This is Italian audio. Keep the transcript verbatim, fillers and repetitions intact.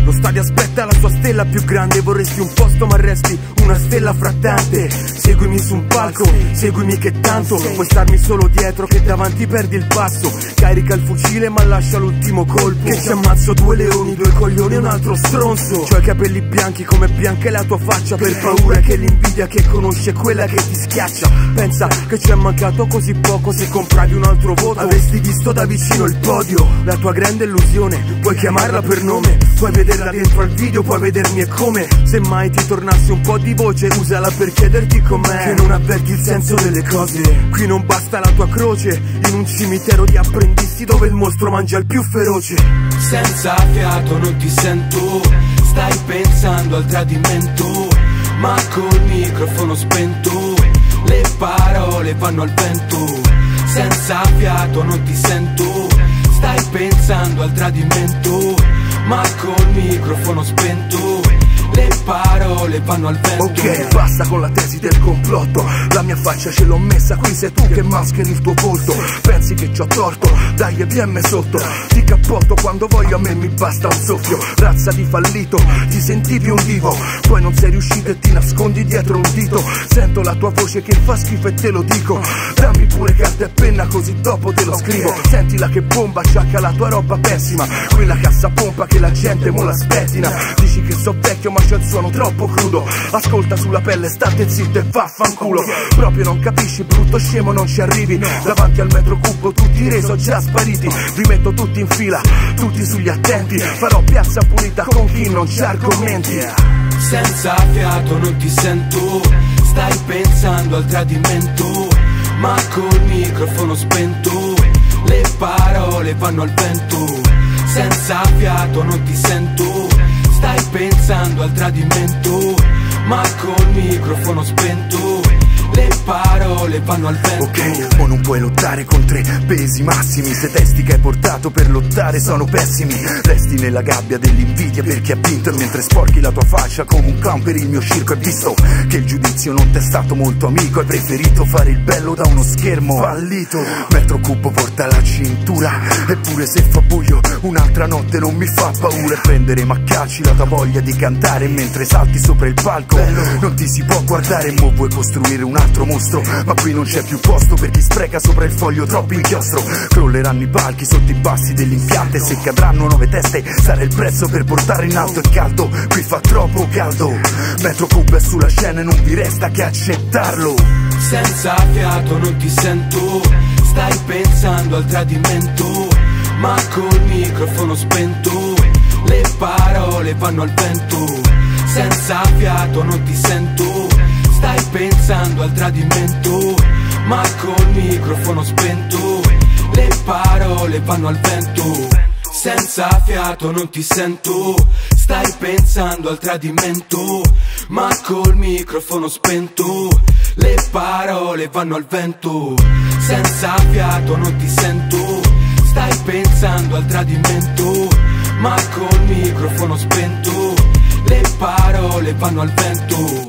Lo stadio aspetta la sua stella più grande. Vorresti un posto ma resti una stella frattante. Seguimi su un palco, seguimi che tanto puoi starmi solo dietro, che davanti perdi il passo. Carica il fucile ma lascia l'ultimo colpo, che ci ammazzo due leoni, due coglioni e un altro stronzo. C'ho i capelli bianchi come bianca è la tua faccia, per paura che l'invidia che conosce è quella che ti schiaccia. Pensa che ci è mancato così poco, se compravi un altro voto avresti visto da vicino il podio. La tua grande illusione, puoi chiamarla per nome, puoi vederla dentro al video, puoi vedermi e come. Se mai ti tornasse un po' di voce, usala per chiederti com'è, che non avverti il senso delle cose. Qui non basta la tua croce, in un cimitero di apprendisti dove il mostro mangia il più feroce. Senza fiato non ti sento, stai pensando al tradimento, ma col microfono spento le parole vanno al vento. Senza fiato non ti sento, stai pensando al tradimento, ma col microfono spento le parole vanno al vento. Ok, basta con la tesi del complotto, la mia faccia ce l'ho messa qui, sei tu che mascheri il tuo volto. Pensi che c'ho torto? Dai E B M sotto, ti cappotto quando voglio, a me mi basta un soffio. Razza di fallito, ti sentivi un divo, poi non sei riuscito e ti nascondi dietro un dito. Sento la tua voce che fa schifo e te lo dico, dammi pure carta e penna così dopo te lo scrivo. Sentila che bomba, sciacca la tua roba pessima, quella cassa pompa che la gente mo la spettina. Dici che so vecchio ma c'è il suono troppo crudo, ascolta sulla pelle, state zitto e vaffanculo. Proprio non capisci, brutto scemo, non ci arrivi. Davanti al metro cubo tutti i re sono già spariti. Vi metto tutti in fila, tutti sugli attenti, farò piazza pulita con chi non c'ha argomenti. Senza fiato non ti sento, stai pensando al tradimento, ma col microfono spento le parole vanno al vento. Senza fiato non ti sento, stai pensando al tradimento, ma col microfono spento le parole vanno al vento. Ok, o non puoi lottare con tre pesi massimi, se testi che hai portato per lottare sono pessimi. Resti nella gabbia dell'invidia per chi ha vinto, e mentre sporchi la tua faccia come un clown per il mio circo. Hai visto che il giudizio non t'è stato molto amico, hai preferito fare il bello da uno schermo fallito. Metro cubo porta la cintura, eppure se fa buio un'altra notte non mi fa paura. E prenderemo a calci la tua voglia di cantare, mentre salti sopra il palco non ti si può guardare. Mo vuoi costruire un altro mostro, ma qui non c'è più posto per chi spreca sopra il foglio troppo inchiostro. Crolleranno i palchi sotto i bassi dell'impianto, e se cadranno nove teste sarà il prezzo per portare in alto il caldo. Qui fa troppo caldo, Metro Cubo è sulla scena e non vi resta che accettarlo. Senza fiato non ti sento, stai pensando al tradimento, ma col microfono spento le parole vanno al vento. Senza fiato non ti sento, stai pensando al tradimento, ma col microfono spento le parole vanno al vento. Senza fiato non ti sento, stai pensando al tradimento, ma col microfono spento le parole vanno al vento. Senza fiato non ti sento, stai pensando al tradimento, ma col microfono spento le parole vanno al vento.